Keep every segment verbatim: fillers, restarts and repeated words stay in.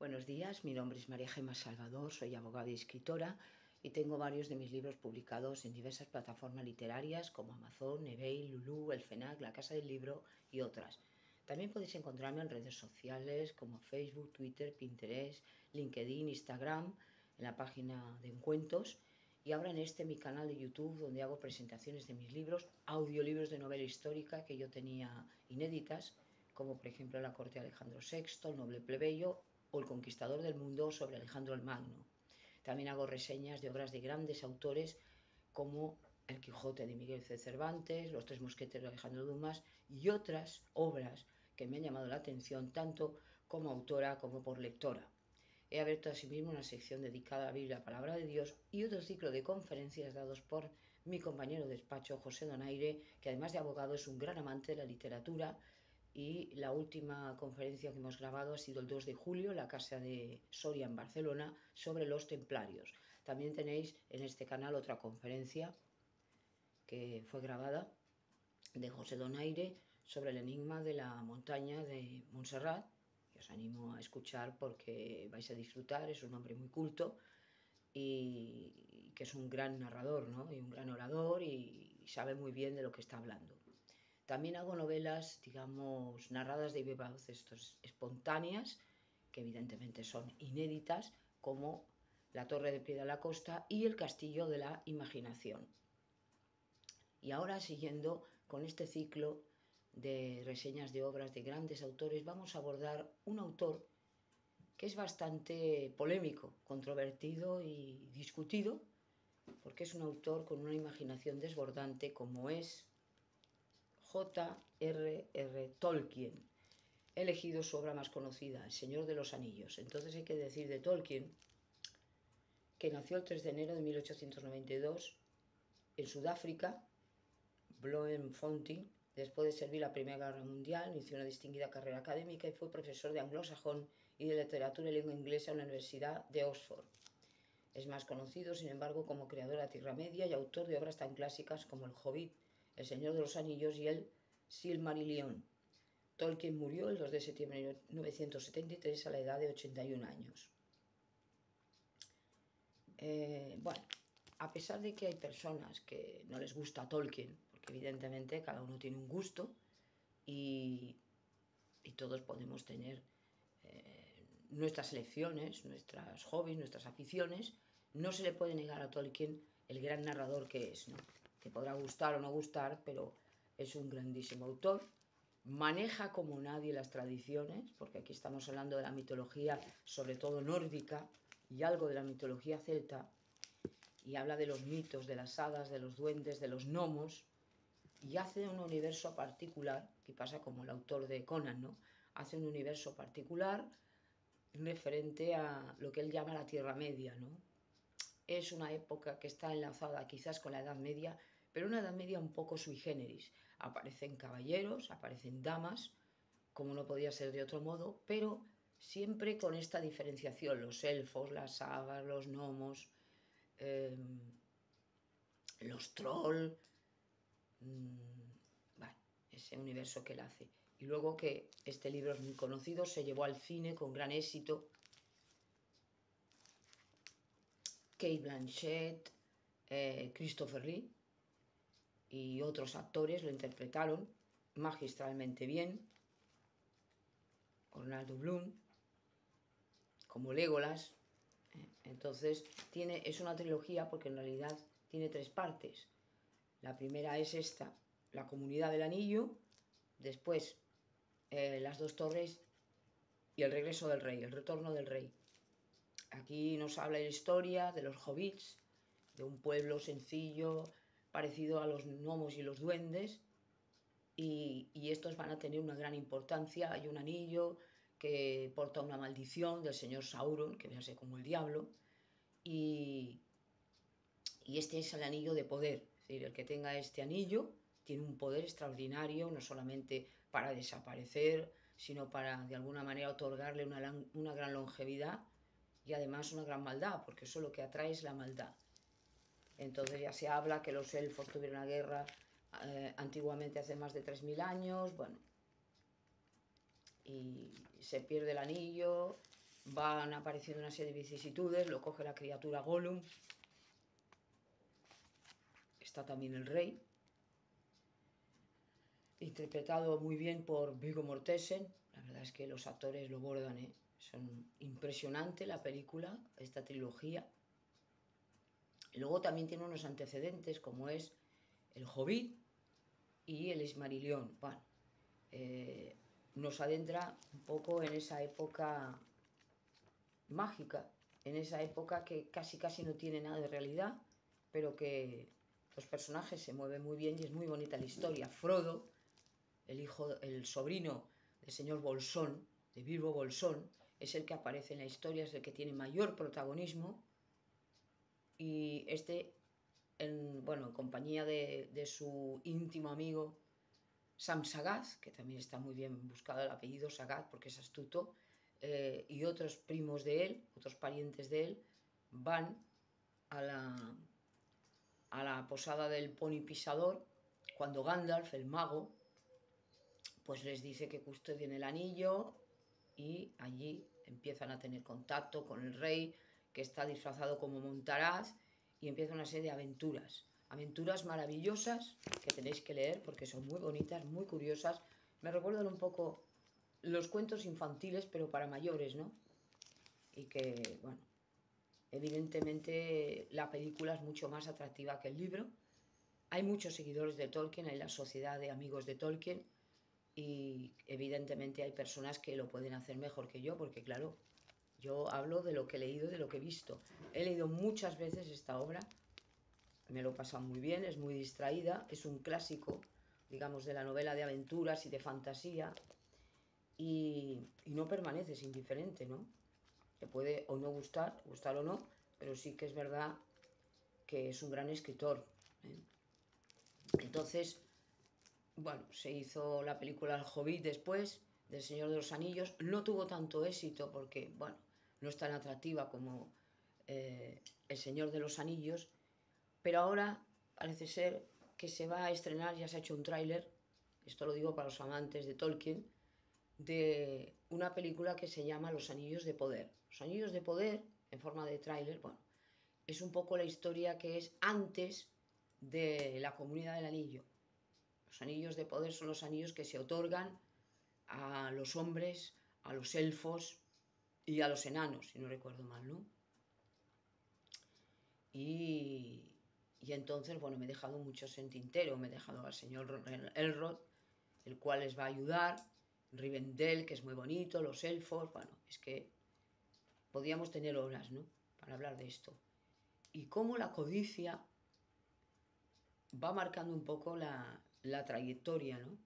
Buenos días, mi nombre es María Gemma Salvador, soy abogada y escritora y tengo varios de mis libros publicados en diversas plataformas literarias como Amazon, eBay, Lulú, El FENAC, La Casa del Libro y otras. También podéis encontrarme en redes sociales como Facebook, Twitter, Pinterest, LinkedIn, Instagram, en la página de Encuentros y ahora en este mi canal de YouTube donde hago presentaciones de mis libros, audiolibros de novela histórica que yo tenía inéditas, como por ejemplo La corte de Alejandro sexto, El noble plebeyo o El conquistador del mundo sobre Alejandro el Magno. También hago reseñas de obras de grandes autores como El Quijote de Miguel de Cervantes, Los tres mosqueteros de Alejandro Dumas y otras obras que me han llamado la atención tanto como autora como por lectora. He abierto asimismo una sección dedicada a la Biblia, la Palabra de Dios, y otro ciclo de conferencias dados por mi compañero de despacho, José Donaire, que además de abogado es un gran amante de la literatura, y la última conferencia que hemos grabado ha sido el dos de julio en la Casa de Soria en Barcelona sobre los templarios. También tenéis en este canal otra conferencia que fue grabada de José Donaire sobre el enigma de la montaña de Montserrat, que os animo a escuchar porque vais a disfrutar. Es un hombre muy culto y que es un gran narrador, ¿no? Y un gran orador y sabe muy bien de lo que está hablando. También hago novelas, digamos, narradas de viva voz, espontáneas, que evidentemente son inéditas, como La torre de pie de la costa y El castillo de la imaginación. Y ahora, siguiendo con este ciclo de reseñas de obras de grandes autores, vamos a abordar un autor que es bastante polémico, controvertido y discutido, porque es un autor con una imaginación desbordante como es J R R Tolkien. He elegido su obra más conocida, El Señor de los Anillos. Entonces hay que decir de Tolkien que nació el tres de enero de mil ochocientos noventa y dos en Sudáfrica, Bloemfontein. Después de servir la Primera Guerra Mundial, inició una distinguida carrera académica y fue profesor de anglosajón y de literatura y lengua inglesa en la Universidad de Oxford. Es más conocido, sin embargo, como creador de la Tierra Media y autor de obras tan clásicas como El Hobbit, El Señor de los Anillos y El Silmarillion. Tolkien murió el dos de septiembre de mil novecientos setenta y tres a la edad de ochenta y un años. Eh, bueno, a pesar de que hay personas que no les gusta Tolkien, porque evidentemente cada uno tiene un gusto y, y todos podemos tener eh, nuestras elecciones, nuestras hobbies, nuestras aficiones, no se le puede negar a Tolkien el gran narrador que es, ¿no? Que podrá gustar o no gustar, pero es un grandísimo autor. Maneja como nadie las tradiciones, porque aquí estamos hablando de la mitología, sobre todo nórdica, y algo de la mitología celta, y habla de los mitos, de las hadas, de los duendes, de los gnomos, y hace un universo particular, que pasa como el autor de Conan, ¿no? Hace un universo particular referente a lo que él llama la Tierra Media, ¿no? Es una época que está enlazada quizás con la Edad Media, pero una Edad Media un poco sui generis. Aparecen caballeros, aparecen damas, como no podía ser de otro modo, pero siempre con esta diferenciación, los elfos, las hadas, los gnomos, eh, los trolls, mmm, bueno, ese universo que él hace. Y luego que este libro es muy conocido, se llevó al cine con gran éxito. Cate Blanchett, eh, Christopher Lee y otros actores lo interpretaron magistralmente bien. Orlando Bloom como Legolas. Entonces tiene, es una trilogía porque en realidad tiene tres partes. La primera es esta, la Comunidad del Anillo, después eh, las dos torres y el regreso del rey, el retorno del rey. Aquí nos habla la historia de los hobbits, de un pueblo sencillo, parecido a los gnomos y los duendes, y, y estos van a tener una gran importancia. Hay un anillo que porta una maldición del señor Sauron, que viene como el diablo, y, y este es el anillo de poder. Es decir, el que tenga este anillo tiene un poder extraordinario, no solamente para desaparecer, sino para de alguna manera otorgarle una, una gran longevidad y además una gran maldad, porque eso lo que atrae es la maldad. Entonces ya se habla que los elfos tuvieron una guerra eh, antiguamente hace más de tres mil años, bueno, y se pierde el anillo van apareciendo una serie de vicisitudes, lo coge la criatura Gollum, está también el rey, interpretado muy bien por Viggo Mortensen. La verdad es que los actores lo bordan, ¿eh? Son impresionante la película, esta trilogía. Luego también tiene unos antecedentes como es El Hobbit y El Silmarillion. Bueno, eh, nos adentra un poco en esa época mágica, en esa época que casi casi no tiene nada de realidad, pero que los personajes se mueven muy bien y es muy bonita la historia. Frodo, el hijo, el sobrino del señor Bolsón, de Bilbo Bolsón, es el que aparece en la historia, es el que tiene mayor protagonismo, y este, en, bueno, en compañía de, de su íntimo amigo Sam Sagaz, que también está muy bien buscado el apellido Sagaz porque es astuto, eh, y otros primos de él, otros parientes de él, van a la, a la posada del Pony Pisador, cuando Gandalf, el mago, pues les dice que custodien el anillo, y allí empiezan a tener contacto con el rey, que está disfrazado como Montaraz, y empieza una serie de aventuras. Aventuras maravillosas que tenéis que leer porque son muy bonitas, muy curiosas. Me recuerdan un poco los cuentos infantiles, pero para mayores, ¿no? Y que, bueno, evidentemente la película es mucho más atractiva que el libro. Hay muchos seguidores de Tolkien, hay la sociedad de amigos de Tolkien, y evidentemente hay personas que lo pueden hacer mejor que yo, porque claro, yo hablo de lo que he leído, de lo que he visto. He leído muchas veces esta obra, me lo he pasado muy bien, es muy distraída, es un clásico, digamos, de la novela de aventuras y de fantasía, y, y no permaneces indiferente, ¿no? Te puede o no gustar, gustar o no, pero sí que es verdad que es un gran escritor, ¿eh? Entonces, bueno, se hizo la película El Hobbit después, del Señor de los Anillos. No tuvo tanto éxito porque, bueno, no es tan atractiva como eh, El Señor de los Anillos, pero ahora parece ser que se va a estrenar, ya se ha hecho un tráiler, esto lo digo para los amantes de Tolkien, de una película que se llama Los Anillos de Poder. Los Anillos de Poder, en forma de tráiler, bueno, es un poco la historia que es antes de la Comunidad del Anillo. Los anillos de poder son los anillos que se otorgan a los hombres, a los elfos y a los enanos, si no recuerdo mal, ¿no? Y, y entonces, bueno, me he dejado muchos en tintero. Me he dejado al señor Elrond, el cual les va a ayudar, Rivendell, que es muy bonito, los elfos. Bueno, es que podíamos tener horas, ¿no?, para hablar de esto. Y cómo la codicia va marcando un poco la, la trayectoria, ¿no?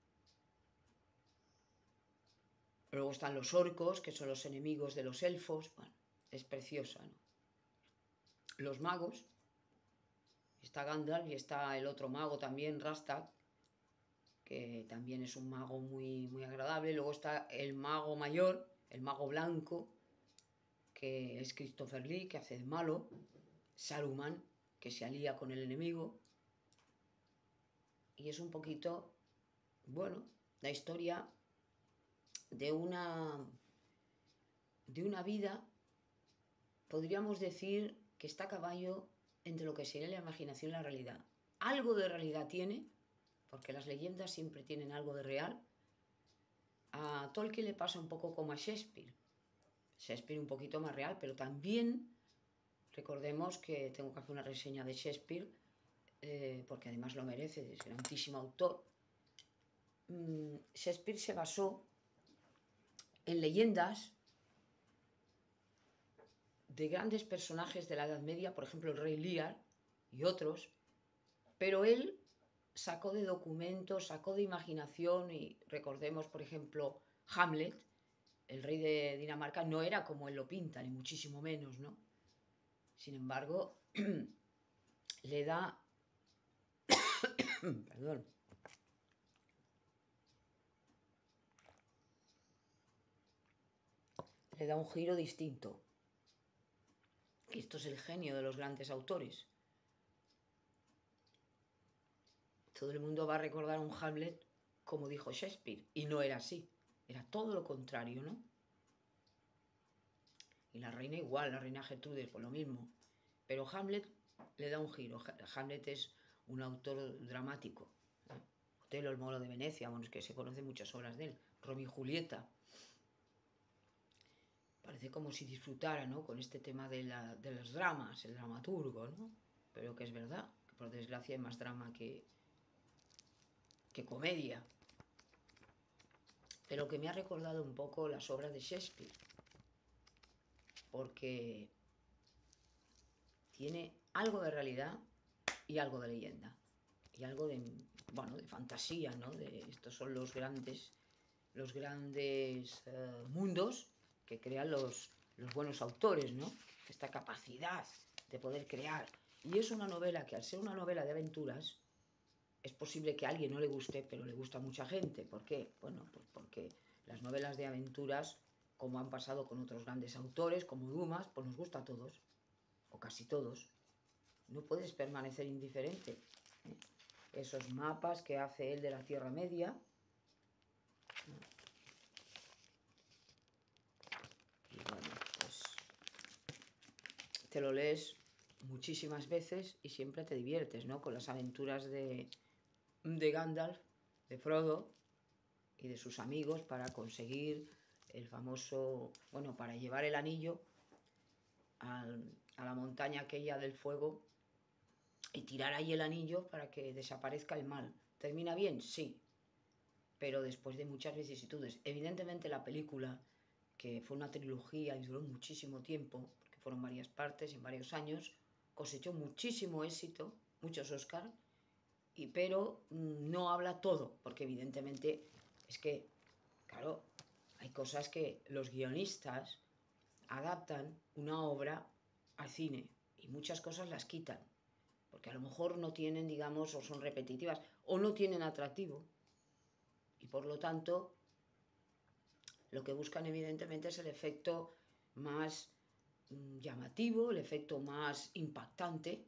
Luego están los orcos, que son los enemigos de los elfos. Bueno, es preciosa, ¿no? Los magos, está Gandalf y está el otro mago también, Rastak, que también es un mago muy, muy agradable. Luego está el mago mayor, el mago blanco, que es Christopher Lee, que hace de malo. Saruman, que se alía con el enemigo. Y es un poquito, bueno, la historia de una, de una vida, podríamos decir, que está a caballo entre lo que sería la imaginación y la realidad. Algo de realidad tiene, porque las leyendas siempre tienen algo de real. A Tolkien le pasa un poco como a Shakespeare. Shakespeare un poquito más real, pero también recordemos que tengo que hacer una reseña de Shakespeare, eh, porque además lo merece, es grandísimo autor. Mm, Shakespeare se basó en leyendas de grandes personajes de la Edad Media, por ejemplo el rey Lear y otros, pero él sacó de documentos, sacó de imaginación, y recordemos, por ejemplo, Hamlet, el rey de Dinamarca, no era como él lo pinta, ni muchísimo menos, ¿no? Sin embargo, le da, perdón, le da un giro distinto. Esto es el genio de los grandes autores. Todo el mundo va a recordar a un Hamlet como dijo Shakespeare, y no era así, era todo lo contrario, ¿no? Y la reina igual, la reina Gertrude, pues lo mismo. Pero Hamlet le da un giro. Hamlet es un autor dramático. ¿eh? Otelo, el Moro de Venecia, bueno, es que se conocen muchas obras de él. Romeo y Julieta. Parece como si disfrutara, ¿no?, con este tema de, la, de los dramas, el dramaturgo, ¿no? Pero que es verdad, que por desgracia hay más drama que, que comedia. Pero que me ha recordado un poco las obras de Shakespeare, porque tiene algo de realidad y algo de leyenda, y algo de, bueno, de fantasía, ¿no? De, estos son los grandes, los grandes eh, mundos que crean los, los buenos autores, ¿no? Esta capacidad de poder crear. Y es una novela que, al ser una novela de aventuras, es posible que a alguien no le guste, pero le gusta a mucha gente. ¿Por qué? Bueno, pues porque las novelas de aventuras, como han pasado con otros grandes autores, como Dumas, pues nos gusta a todos, o casi todos. No puedes permanecer indiferente. ¿eh? Esos mapas que hace él de la Tierra Media. Y bueno, pues te lo lees muchísimas veces y siempre te diviertes, ¿no? Con las aventuras de, de Gandalf, de Frodo y de sus amigos para conseguir el famoso, bueno, para llevar el anillo al, a la montaña aquella del fuego y tirar ahí el anillo para que desaparezca el mal. ¿Termina bien? Sí, pero después de muchas vicisitudes. Evidentemente la película, que fue una trilogía y duró muchísimo tiempo, porque fueron varias partes en varios años, cosechó muchísimo éxito, muchos Oscar, y, pero no habla todo, porque evidentemente es que, claro, hay cosas que los guionistas adaptan una obra al cine y muchas cosas las quitan, porque a lo mejor no tienen, digamos, o son repetitivas, o no tienen atractivo. Y por lo tanto, lo que buscan evidentemente es el efecto más llamativo, el efecto más impactante.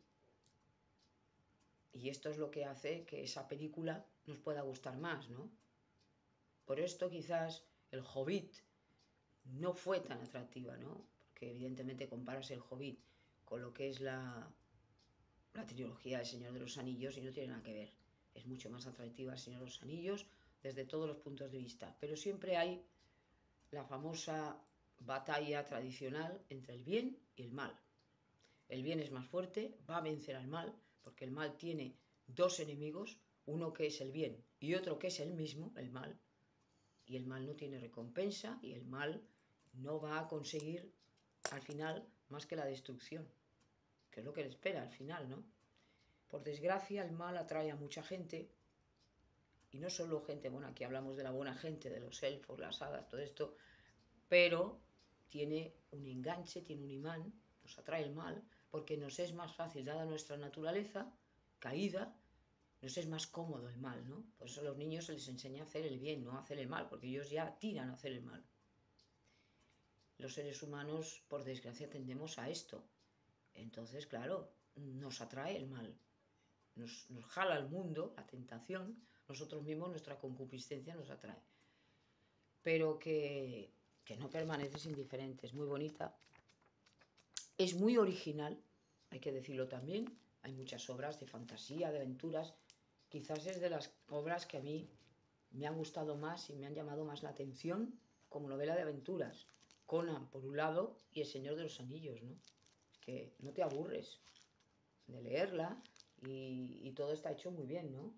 Y esto es lo que hace que esa película nos pueda gustar más, ¿no? Por esto quizás El Hobbit no fue tan atractiva, ¿no? Porque evidentemente comparas El Hobbit con lo que es la, la trilogía del Señor de los Anillos y no tiene nada que ver. Es mucho más atractiva El Señor de los Anillos desde todos los puntos de vista. Pero siempre hay la famosa batalla tradicional entre el bien y el mal. El bien es más fuerte, va a vencer al mal, porque el mal tiene dos enemigos, uno que es el bien y otro que es el mismo, el mal, y el mal no tiene recompensa y el mal no va a conseguir al final más que la destrucción, que es lo que le espera al final, ¿no? Por desgracia, el mal atrae a mucha gente, y no solo gente, bueno, aquí hablamos de la buena gente, de los elfos, las hadas, todo esto, pero tiene un enganche, tiene un imán, nos atrae el mal, porque nos es más fácil, dada nuestra naturaleza caída, nos es más cómodo el mal, ¿no? Por eso a los niños se les enseña a hacer el bien, no a hacer el mal, porque ellos ya tiran a hacer el mal. Los seres humanos, por desgracia, tendemos a esto. Entonces, claro, nos atrae el mal, nos, nos jala al mundo, la tentación, nosotros mismos, nuestra concupiscencia nos atrae. Pero que, que no permaneces indiferente, es muy bonita. Es muy original, hay que decirlo también. Hay muchas obras de fantasía, de aventuras. Quizás es de las obras que a mí me han gustado más y me han llamado más la atención como novela de aventuras. Conan, por un lado, y El Señor de los Anillos, ¿no? Que no te aburres de leerla y, y todo está hecho muy bien, ¿no?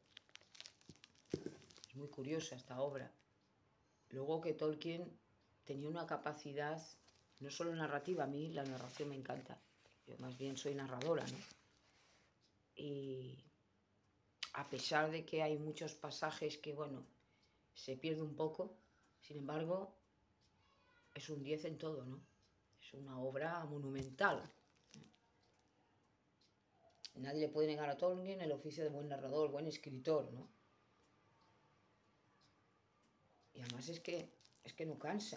Es muy curiosa esta obra. Luego que Tolkien tenía una capacidad, no solo narrativa, a mí la narración me encanta. Yo más bien soy narradora, ¿no? Y a pesar de que hay muchos pasajes que, bueno, se pierde un poco, sin embargo, es un diez en todo, ¿no? Es una obra monumental. Nadie le puede negar a Tolkien el oficio de buen narrador, buen escritor, ¿no? Y además es que, es que no cansa.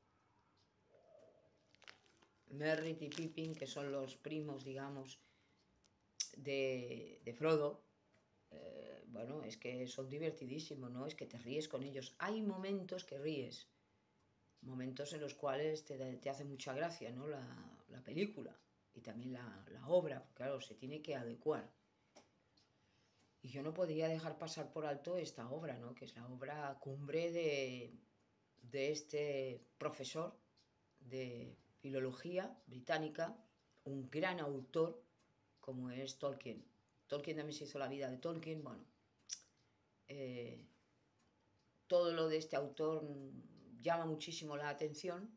Merry y Pippin, que son los primos, digamos, de, de Frodo, eh, bueno, es que son divertidísimos, ¿no? Es que te ríes con ellos. Hay momentos que ríes, momentos en los cuales te, te hace mucha gracia, ¿no? la, la película y también la, la obra, porque claro, se tiene que adecuar. Y yo no podía dejar pasar por alto esta obra, ¿no? Que es la obra cumbre de, de este profesor de filología británica, un gran autor como es Tolkien. Tolkien también se hizo la vida de Tolkien, bueno, eh, todo lo de este autor llama muchísimo la atención.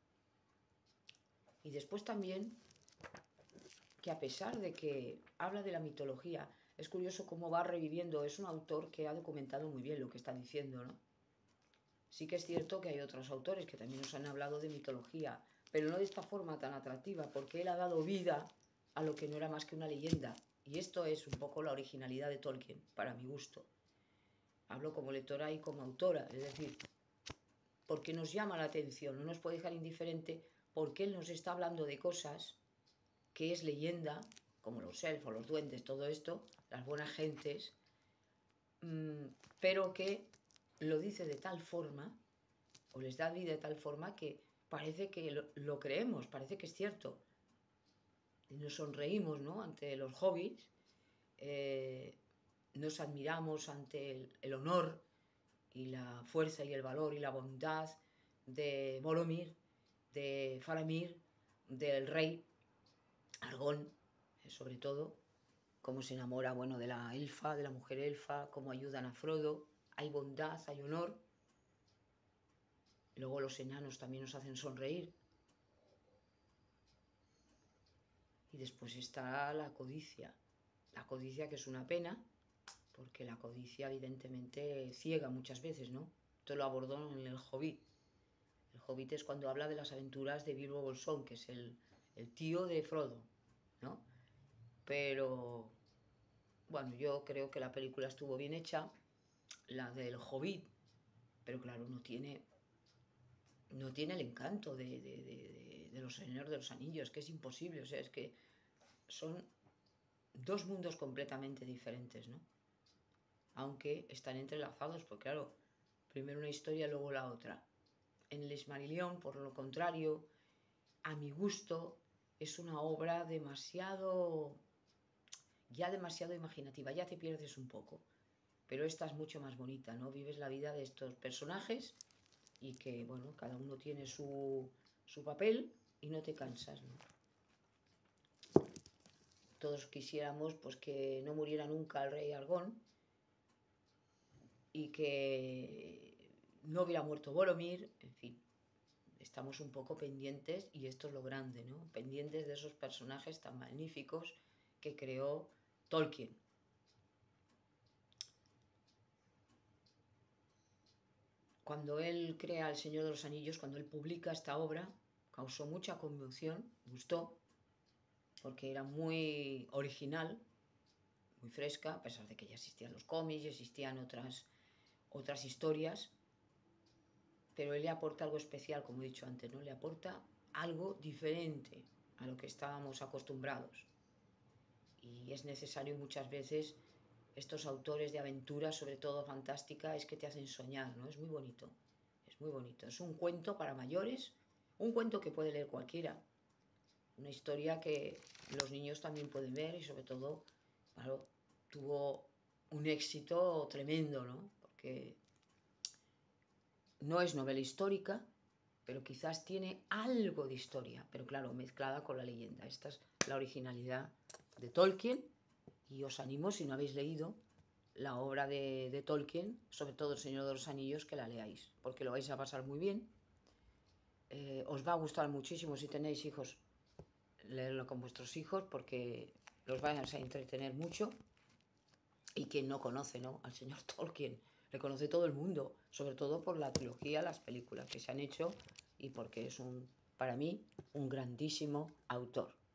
Y después también que a pesar de que habla de la mitología, es curioso cómo va reviviendo, es un autor que ha documentado muy bien lo que está diciendo, ¿no? Sí que es cierto que hay otros autores que también nos han hablado de mitología, pero no de esta forma tan atractiva, porque él ha dado vida a lo que no era más que una leyenda. Y esto es un poco la originalidad de Tolkien, para mi gusto. Hablo como lectora y como autora, es decir, porque nos llama la atención, no nos puede dejar indiferente, porque él nos está hablando de cosas que es leyenda, como los elfos, los duendes, todo esto, las buenas gentes, mmm, pero que lo dice de tal forma, o les da vida de tal forma que parece que lo, lo creemos, parece que es cierto. Y nos sonreímos, ¿no?, ante los hobbits, eh, nos admiramos ante el, el honor y la fuerza y el valor y la bondad de Boromir, de Faramir, del rey Aragón, eh, sobre todo, cómo se enamora, bueno, de la elfa, de la mujer elfa, cómo ayudan a Frodo, hay bondad, hay honor. Luego los enanos también nos hacen sonreír. Y después está la codicia. La codicia, que es una pena, porque la codicia evidentemente ciega muchas veces, ¿no? Esto lo abordó en el Hobbit. El Hobbit es cuando habla de las aventuras de Bilbo Bolsón, que es el, el tío de Frodo, ¿no? Pero, bueno, yo creo que la película estuvo bien hecha, la del Hobbit, pero claro, no tiene, no tiene el encanto de, de, de, de los Señores de los Anillos, que es imposible, o sea, es que son dos mundos completamente diferentes, ¿no? Aunque están entrelazados, porque claro, primero una historia, luego la otra. En el Silmarillion, por lo contrario, a mi gusto, es una obra demasiado, ya demasiado imaginativa, ya te pierdes un poco. Pero esta es mucho más bonita, ¿no? Vives la vida de estos personajes y que, bueno, cada uno tiene su, su papel y no te cansas, ¿no? Todos quisiéramos pues que no muriera nunca el rey Aragón y que no hubiera muerto Boromir, en fin, estamos un poco pendientes, y esto es lo grande, ¿no? Pendientes de esos personajes tan magníficos que creó Tolkien. Cuando él crea El Señor de los Anillos, cuando él publica esta obra, causó mucha conmoción, gustó, porque era muy original, muy fresca, a pesar de que ya existían los cómics y existían otras, otras historias, pero él le aporta algo especial, como he dicho antes, ¿no? Le aporta algo diferente a lo que estábamos acostumbrados. Y es necesario muchas veces, estos autores de aventuras, sobre todo fantástica, es que te hacen soñar, ¿no? Es muy bonito, es muy bonito. Es un cuento para mayores, un cuento que puede leer cualquiera, una historia que los niños también pueden ver y sobre todo, claro, tuvo un éxito tremendo, ¿no? Porque no es novela histórica, pero quizás tiene algo de historia, pero claro, mezclada con la leyenda. Esta es la originalidad de Tolkien, y os animo, si no habéis leído la obra de, de Tolkien, sobre todo El Señor de los Anillos, que la leáis, porque lo vais a pasar muy bien. Eh, os va a gustar muchísimo, si tenéis hijos, leerlo con vuestros hijos, porque los vais a entretener mucho. Y quien no conoce, ¿no?, al señor Tolkien, le conoce todo el mundo, sobre todo por la trilogía, las películas que se han hecho, y porque es un, para mí, un grandísimo autor.